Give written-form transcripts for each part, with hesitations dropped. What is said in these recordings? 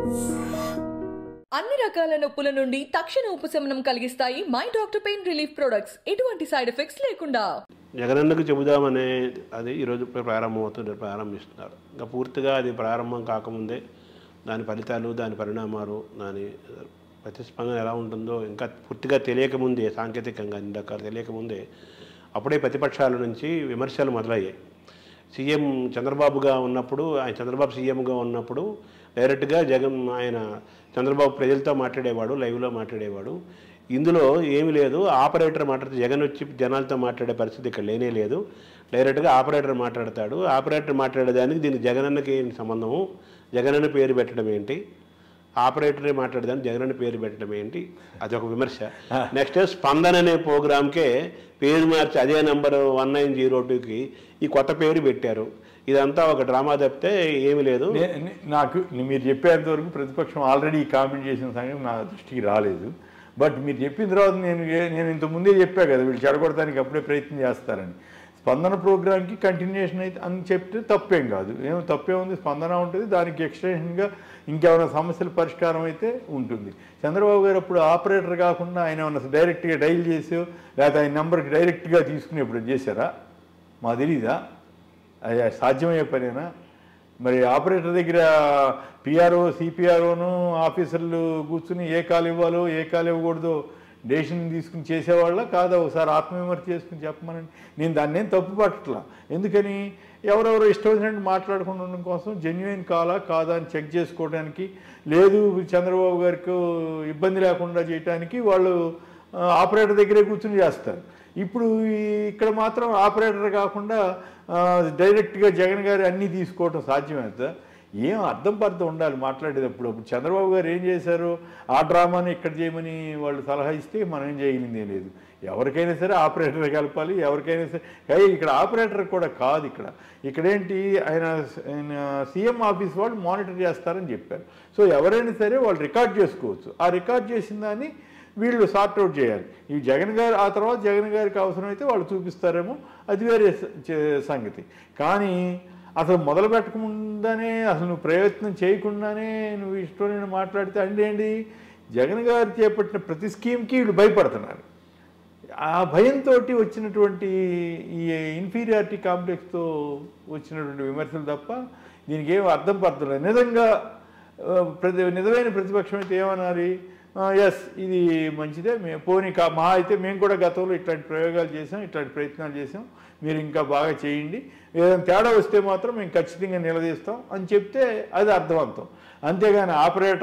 అన్ని రకాల నొప్పుల నుండి తక్షణ ఉపశమనం కలిగిస్తాయి my doctor pain relief products. ఎటువంటి సైడ్ ఎఫెక్ట్స్ లేకుండా. జగనన్నకు చెబుదామనే అది ఈరోజు ప్రారంభిస్తున్నారు. ఇంకా పూర్తిగా అది ప్రారంభం కాకముందే దాని ఫలితాలు, దాని పరిణామాలు, దాని ప్రతిస్పందన ఎలా ఉంటుందో ఇంకా పూర్తిగా తెలియకముందే, సాంకేతికంగా అన్ని రకాలు తెలియకముందే అప్పుడే ప్రతిపక్షాల నుంచి విమర్శలు మొదలయ్యాయి. సీఎం చంద్రబాబుగా ఉన్నప్పుడు, ఆయన చంద్రబాబు సీఎంగా ఉన్నప్పుడు డైరెక్ట్గా ఆయన చంద్రబాబు ప్రజలతో మాట్లాడేవాడు, లైవ్లో మాట్లాడేవాడు. ఇందులో ఏమీ లేదు, ఆపరేటర్ మాట్లాడితే జగన్ వచ్చి జనాలతో మాట్లాడే పరిస్థితి ఇక్కడ లేనే లేదు. డైరెక్ట్గా ఆపరేటర్ మాట్లాడతాడు. ఆపరేటర్ మాట్లాడేదానికి దీనికి జగనన్నకి సంబంధము, జగనన్న పేరు పెట్టడం ఏంటి, ఆపరేటరే మాట్లాడేదానికి జగనన్న పేరు పెట్టడం ఏంటి, అదొక విమర్శ. నెక్స్ట్ స్పందన అనే ప్రోగ్రామ్కే పేరు మార్చి అదే నెంబర్ 1902కి ఈ కొత్త పేరు పెట్టారు. ఇదంతా ఒక డ్రామా తప్పితే ఏమీ లేదు. నాకు మీరు చెప్పేంతవరకు ప్రతిపక్షం ఆల్రెడీ కామెంట్ చేసిన సంగతి నా దృష్టికి రాలేదు. బట్ మీరు చెప్పిన తర్వాత నేను ఇంతకుముందే చెప్పా కదా, వీళ్ళు చెడగొడటానికి అప్పుడే ప్రయత్నం చేస్తారని. స్పందన ప్రోగ్రామ్కి కంటిన్యూషన్ అయితే అని చెప్తే తప్పేం కాదు, తప్పే ఉంది. స్పందన ఉంటుంది, దానికి ఎక్స్టెన్షన్గా ఇంకేమైనా సమస్యల పరిష్కారం అయితే ఉంటుంది. చంద్రబాబు గారు అప్పుడు ఆపరేటర్ కాకుండా ఆయన ఏమన్నా డైరెక్ట్గా డైల్ చేసో లేకపోతే ఆయన నెంబర్కి డైరెక్ట్గా తీసుకుని ఎప్పుడు చేశారా? మా తెలీదా? అది సాధ్యమయ్యే పనేనా? మరి ఆపరేటర్ దగ్గర పిఆర్ఓ, సిపిఆర్ఓను ఆఫీసర్లు కూర్చుని ఏ కాలు ఇవ్వాలో ఏ కాలు ఇవ్వకూడదో డెసిషన్ తీసుకుని చేసేవాళ్ళ కాదా? ఒకసారి ఆత్మవిమర్శ చేసుకుని చెప్పమనండి. నేను దాన్ని ఏం తప్పు పట్టట్లా. ఎందుకని ఎవరెవరో ఇష్టం వచ్చినట్టు మాట్లాడకుండా ఉండడం కోసం జెన్యున్ కాదా అని చెక్ చేసుకోవడానికి, లేదు చంద్రబాబు గారికి ఇబ్బంది లేకుండా చేయడానికి వాళ్ళు ఆపరేటర్ దగ్గరే కూర్చుని చేస్తారు. ఇప్పుడు ఇక్కడ మాత్రం ఆపరేటర్ కాకుండా డైరెక్ట్గా జగన్ గారు అన్నీ తీసుకోవటం సాధ్యమవుతుందా? ఏం అర్థం పర్థం ఉండాలి మాట్లాడేటప్పుడు. అప్పుడు చంద్రబాబు గారు ఏం చేశారు, ఆ డ్రామాని ఇక్కడ చేయమని వాళ్ళు సలహా ఇస్తే మనం ఏం చేయగలిగిందే లేదు. ఎవరికైనా సరే ఆపరేటర్ కలపాలి, ఎవరికైనా సరే. ఇక్కడ ఆపరేటర్ కూడా కాదు, ఇక్కడేంటి ఆయన సీఎం ఆఫీస్ వాళ్ళు మానిటర్ చేస్తారని చెప్పారు. సో ఎవరైనా సరే వాళ్ళు రికార్డ్ చేసుకోవచ్చు. ఆ రికార్డ్ చేసిన దాన్ని వీళ్ళు సార్ట్అవుట్ చేయాలి. ఈ జగన్ గారు ఆ తర్వాత జగన్ గారికి అవసరమైతే వాళ్ళు చూపిస్తారేమో, అది వేరే సంగతి. కానీ అసలు మొదలు పెట్టకముందానే, అసలు నువ్వు ప్రయత్నం చేయకుండానే నువ్వు ఇష్టం మాట్లాడితే అంటే జగన్ గారు చేపట్టిన ప్రతి స్కీమ్కి వీళ్ళు భయపడుతున్నారు. ఆ భయంతో వచ్చినటువంటి ఈ ఇన్ఫీరియారిటీ కాంప్లెక్స్తో వచ్చినటువంటి విమర్శలు తప్ప దీనికి ఏం అర్థం పడుతున్నారు. నిజమైన ప్రతిపక్షం అయితే ఏమనాలి, ఎస్ ఇది మంచిదే, పోనీ మహా అయితే మేము కూడా గతంలో ఇట్లాంటి ప్రయోగాలు చేసాం, ఇట్లాంటి ప్రయత్నాలు చేసాం, మీరు ఇంకా బాగా చేయండి, ఏదైనా తేడా వస్తే మాత్రం మేము ఖచ్చితంగా నిలదీస్తాం అని చెప్తే అది అర్థవంతం. అంతేగాని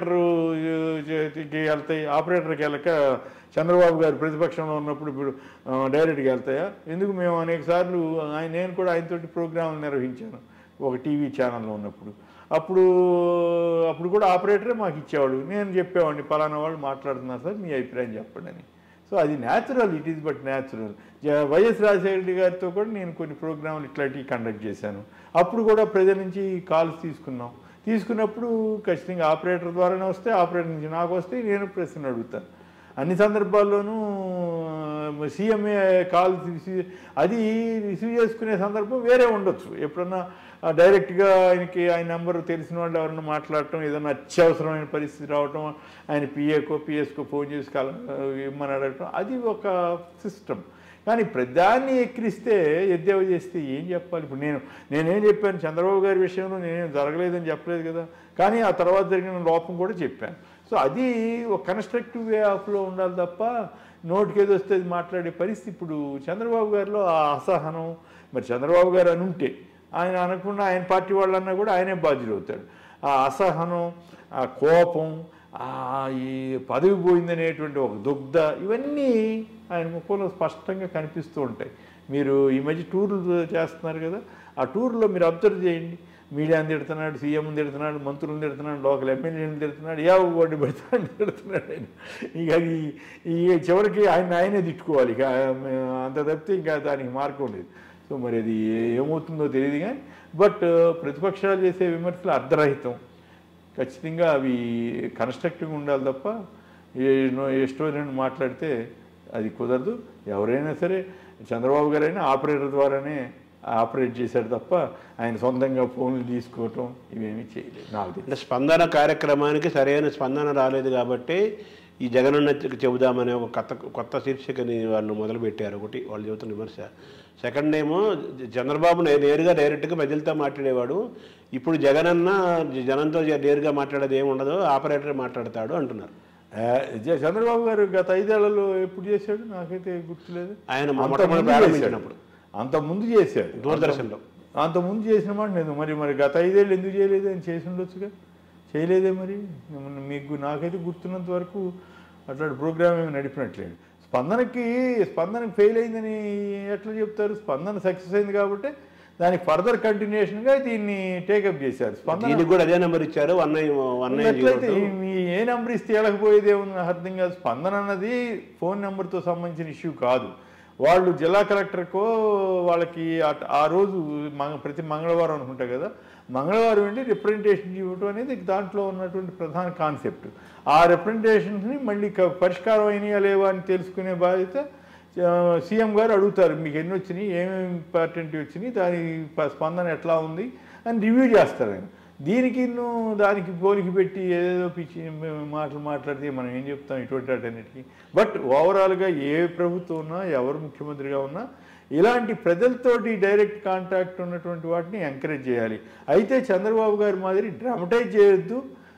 ఆపరేటర్కి వెళ్ళక చంద్రబాబు గారు ప్రతిపక్షంలో ఉన్నప్పుడు ఇప్పుడు డైరెక్ట్గా వెళ్తాయా? ఎందుకు? మేము అనేక సార్లు నేను కూడా ఆయనతోటి ప్రోగ్రాంలు నిర్వహించాను ఒక టీవీ ఛానల్లో ఉన్నప్పుడు. అప్పుడు కూడా ఆపరేటరే మాకు ఇచ్చేవాడు. నేను చెప్పేవాడిని, పలానా వాళ్ళు మాట్లాడుతున్నారు సార్, మీ అభిప్రాయం చెప్పండి అని. సో అది natural, it is but natural. YS Rajasekhara Reddy గారితో కూడా నేను కొన్ని ప్రోగ్రాంలు ఇట్లాంటివి కండక్ట్ చేశాను. అప్పుడు కూడా ప్రజల నుంచి కాల్స్ తీసుకున్నప్పుడు ఖచ్చితంగా ఆపరేటర్ ద్వారానే వస్తే, ఆపరేటర్ నుంచి నాకు వస్తే నేను ప్రశ్నలు అడుగుతాను. అన్ని సందర్భాల్లోనూ సీఎంఏ కాల్ అది రిసీవ్ చేసుకునే సందర్భం వేరే ఉండొచ్చు. ఎప్పుడన్నా డైరెక్ట్గా ఆయన నెంబర్ తెలిసిన వాళ్ళు ఎవరన్నా మాట్లాడటం, ఏదైనా అత్యవసరమైన పరిస్థితి రావటం, ఆయన పిఎస్కో ఫోన్ చేసి ఇమ్మని అడగటం, అది ఒక సిస్టమ్. కానీ ప్రధాన్ని ఎక్కిరిస్తే ఎద్దేవా చేస్తే ఏం చెప్పాలి? ఇప్పుడు నేనేం చెప్పాను, చంద్రబాబు గారి విషయంలో నేనేం జరగలేదని చెప్పలేదు కదా, కానీ ఆ తర్వాత జరిగిన లోపం కూడా చెప్పాను. సో అది ఒక కన్స్ట్రక్టివ్ వే ఆఫ్లో ఉండాలి తప్ప నోటికి ఏదో వస్తే అది మాట్లాడే పరిస్థితి ఇప్పుడు చంద్రబాబు గారిలో ఆ అసహనం. మరి చంద్రబాబు గారు అని ఉంటే, ఆయన అనకుండా ఆయన పార్టీ వాళ్ళన్నా కూడా ఆయనే బాధ్యులు అవుతాడు. ఆ అసహనం, ఆ కోపం, ఈ పదవి పోయిందనేటువంటి ఒక దుగ్ధ, ఇవన్నీ ఆయన ముఖంలో స్పష్టంగా కనిపిస్తూ ఉంటాయి. మీరు ఈ మధ్య టూర్లు చేస్తున్నారు కదా, ఆ టూర్లో మీరు అబ్జర్వ్ చేయండి. మీడియాని తిడుతున్నాడు, సీఎంని తిడుతున్నాడు, మంత్రులను తిడుతున్నాడు, లోకల్ ఎమ్మెల్యేని తిడుతున్నాడు, ఓడి తిడుతున్నాడు ఆయన. ఇక అది చివరికి ఆయనే తిట్టుకోవాలి. ఇక అంత తప్పితే ఇంకా దానికి మార్గం లేదు. సో మరి అది ఏమవుతుందో తెలియదు. కానీ బట్ ప్రతిపక్షాలు చేసే విమర్శలు అర్ధరహితం. ఖచ్చితంగా అవి కన్స్ట్రక్టివ్గా ఉండాలి తప్ప ఎస్టోరియన్ మాట్లాడితే అది కుదరదు. ఎవరైనా సరే, చంద్రబాబు గారైనా ఆపరేటర్ ద్వారానే ఆపరేట్ చేశాడు తప్ప ఆయన సొంతంగా ఫోన్లు తీసుకోవటం ఇవేమీ చేయలేదు నాకు తెలిసి. అంటే స్పందన కార్యక్రమానికి సరైన స్పందన రాలేదు కాబట్టి ఈ జగనన్న చెబుదామనే ఒక కొత్త శీర్షికని వాళ్ళు మొదలుపెట్టారు. ఒకటి వాళ్ళు చెబుతున్న విమర్శ. సెకండ్ ఏమో చంద్రబాబు నేరుగా డైరెక్ట్గా ప్రజలతో మాట్లాడేవాడు, ఇప్పుడు జగనన్న జనంతో నేరుగా మాట్లాడేది ఏమి ఉండదు, ఆపరేటర్ మాట్లాడతాడు అంటున్నారు. చంద్రబాబు గారు గత 5 ఏళ్లలో ఎప్పుడు చేశాడు నాకైతే గుర్తులేదు. ఆయన ప్రారంభించినప్పుడు అంతకుముందు చేశాడు దూరదర్శన్లో. అంతకుముందు చేసిన మాట లేదు. మరి గత 5 ఏళ్ళు ఎందుకు చేయలేదు? ఆయన చేసి ఉండొచ్చుగా, చేయలేదే. మరి మీకు నాకైతే గుర్తున్నంత వరకు అట్లాంటి ప్రోగ్రామ్ ఏమి నడిపినట్లేదు. స్పందనకి ఫెయిల్ అయిందని ఎట్లా చెప్తారు? స్పందన సక్సెస్ అయింది కాబట్టి దానికి ఫర్దర్ కంటిన్యూషన్గా దీన్ని టేకప్ చేశారు. స్పందన కూడా అదే నెంబర్ ఇచ్చారు. ఎట్లయితే ఏ నెంబర్ ఇస్తే వెళ్ళకపోయేదే ఉంది నాకు అర్థం కాదు. స్పందన అన్నది ఫోన్ నెంబర్తో సంబంధించిన ఇష్యూ కాదు. వాళ్ళు జిల్లా కలెక్టర్కో వాళ్ళకి ఆ రోజు ప్రతి మంగళవారం అనుకుంటా కదా, మంగళవారం వెళ్ళి రిప్రజెంటేషన్ ఇవ్వటం అనేది దాంట్లో ఉన్నటువంటి ప్రధాన కాన్సెప్ట్. ఆ రిప్రజెంటేషన్స్ని మళ్ళీ పరిష్కారం అయినాయా లేవా అని తెలుసుకునే బాధ్యత సీఎం గారు అడుగుతారు. మీకు ఎన్ని వచ్చినాయి, ఏమేమి ఇంపార్టెంట్ వచ్చినాయి, దాని స్పందన ఎట్లా ఉంది అని రివ్యూ చేస్తారు ఆయన. దీనికి దానికి పోలికి పెట్టి ఏదేదో పిచ్చి మాట్లాడితే మనం ఏం చెప్తాం ఇటువంటి వాటన్నిటికీ. బట్ ఓవరాల్గా ఏ ప్రభుత్వం ఉన్నా ఎవరు ముఖ్యమంత్రిగా ఉన్నా ఇలాంటి ప్రజలతోటి డైరెక్ట్ కాంటాక్ట్ ఉన్నటువంటి వాటిని ఎంకరేజ్ చేయాలి. అయితే చంద్రబాబు గారి మాదిరి డ్రామటైజ్ చేయొద్దు,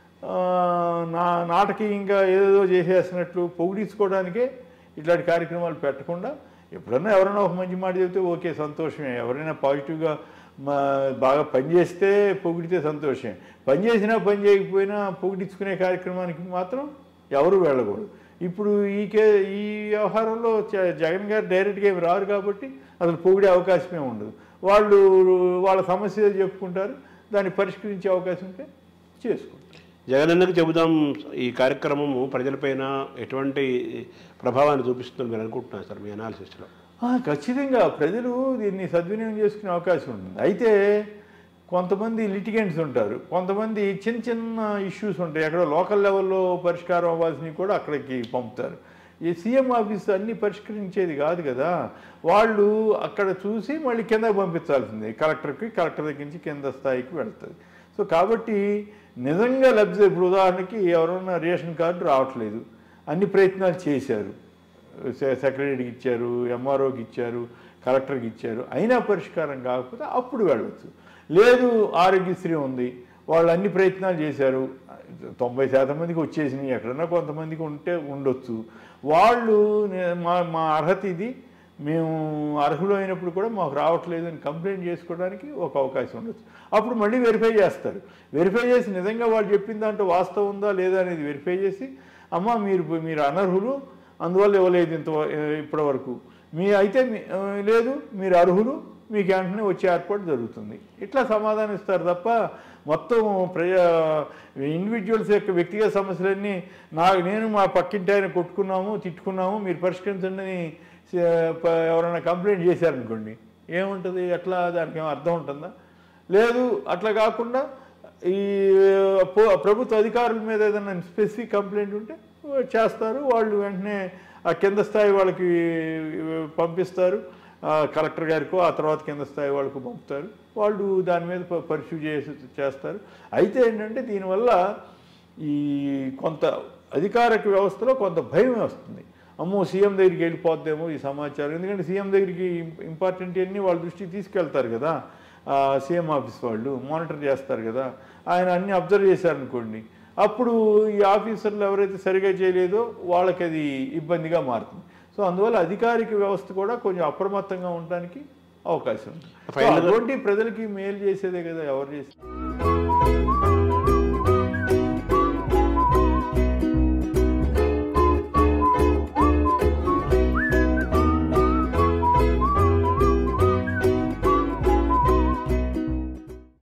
నాటకీయంగా ఏదేదో చేసేసినట్లు పొగిడించుకోవడానికే ఇట్లాంటి కార్యక్రమాలు పెట్టకుండా ఎప్పుడన్నా ఎవరైనా ఒక మంచి మాట చెబితే ఓకే సంతోషమే. ఎవరైనా పాజిటివ్గా బాగా పనిచేస్తే పొగిడితే సంతోషమే. పని చేసినా పని చేయకపోయినా పొగిడించుకునే కార్యక్రమానికి మాత్రం ఎవరు వెళ్ళకూడదు. ఇప్పుడు ఈ వ్యవహారంలో జగన్ గారు డైరెక్ట్గా ఏమి రారు కాబట్టి అసలు పొగిడే అవకాశమే ఉండదు. వాళ్ళ సమస్య చెప్పుకుంటారు, దాన్ని పరిష్కరించే అవకాశం ఉంటే చేసుకుంటారు. జగనన్నకు చెబుదాం ఈ కార్యక్రమము ప్రజలపైన ఎటువంటి ప్రభావాన్ని చూపిస్తుందని మీరు అనుకుంటున్నారు సార్ మీ అనాలిసిస్లో? ఖచ్చితంగా ప్రజలు దీన్ని సద్వినియోగం చేసుకునే అవకాశం ఉంటుంది. అయితే కొంతమంది లిటిగెంట్స్ ఉంటారు, కొంతమంది చిన్న చిన్న ఇష్యూస్ ఉంటాయి, ఎక్కడో లోకల్ లెవెల్లో పరిష్కారం అవ్వాల్సినవి కూడా అక్కడికి పంపుతారు. ఈ సీఎం ఆఫీస్ అన్నీ పరిష్కరించేది కాదు కదా, వాళ్ళు అక్కడ చూసి మళ్ళీ కిందకి పంపించాల్సిందే. కలెక్టర్ దగ్గర నుంచి కింద స్థాయికి వెళ్తుంది. సో కాబట్టి నిజంగా లబ్ధి, ఇప్పుడు ఉదాహరణకి ఎవరన్నా రేషన్ కార్డు రావట్లేదు, అన్ని ప్రయత్నాలు చేశారు, సెక్రటరీకి ఇచ్చారు, ఎంఆర్ఓకి ఇచ్చారు, కలెక్టర్కి ఇచ్చారు, అయినా పరిష్కారం కాకపోతే అప్పుడు వెళ్ళవచ్చు. లేదు ఆరోగ్యశ్రీ ఉంది, వాళ్ళు అన్ని ప్రయత్నాలు చేశారు, 90% మందికి వచ్చేసినాయి, ఎక్కడన్నా కొంతమందికి ఉండొచ్చు. వాళ్ళు మా అర్హత ఇది, మేము అర్హులు అయినప్పుడు కూడా మాకు రావట్లేదు అని కంప్లైంట్ చేసుకోవడానికి ఒక అవకాశం ఉండొచ్చు. అప్పుడు మళ్ళీ వెరిఫై చేస్తారు. వెరిఫై చేసి నిజంగా వాళ్ళు చెప్పిన దాంట్లో వాస్తవం ఉందా లేదా అనేది వెరిఫై చేసి, అమ్మ మీరు అనర్హులు అందువల్ల ఇవ్వలేదు ఇప్పటి వరకు, అయితే లేదు మీరు అర్హులు, మీకు వెంటనే వచ్చే ఏర్పాటు జరుగుతుంది. ఇట్లా సమాధానం ఇస్తారు తప్ప మొత్తం ఇండివిజువల్స్ యొక్క వ్యక్తిగత సమస్యలన్నీ నేను మా పక్కింటి ఆయన తిట్టుకున్నాము మీరు పరిష్కరించండి అని ఎవరైనా కంప్లైంట్ చేశారనుకోండి, ఏముంటుంది? ఎట్లా దానికి ఏమో అర్థం ఉంటుందా? లేదు. అట్లా కాకుండా ఈ ప్రభుత్వ అధికారుల మీద ఏదైనా స్పెసిఫిక్ కంప్లైంట్ ఉంటే చేస్తారు, వాళ్ళు వెంటనే ఆ కింద స్థాయి వాళ్ళకి పంపిస్తారు, కలెక్టర్ గారికో ఆ తర్వాత కింద స్థాయి వాళ్ళకు పంపుతారు, వాళ్ళు దాని మీద పరిశు చేస్తారు. అయితే ఏంటంటే దీనివల్ల ఈ కొంత అధికారిక వ్యవస్థలో కొంత భయం వస్తుంది. అమ్మో సీఎం దగ్గరికి వెళ్ళిపోద్దేమో ఈ సమాచారం, ఎందుకంటే సీఎం దగ్గరికి ఇంపార్టెంట్ అన్నీ వాళ్ళ దృష్టికి తీసుకెళ్తారు కదా, సీఎం ఆఫీస్ వాళ్ళు మానిటర్ చేస్తారు కదా, ఆయన అన్నీ అబ్జర్వ్ చేశారనుకోండి, అప్పుడు ఈ ఆఫీసర్లు ఎవరైతే సరిగా చేయలేదో వాళ్ళకి అది ఇబ్బందిగా మారుతుంది. సో అందువల్ల అధికారిక వ్యవస్థ కూడా కొంచెం అప్రమత్తంగా ఉండడానికి అవకాశం ఉంది. అటువంటి ప్రజలకి మేలు చేసేదే కదా ఎవరు చేస్తారు.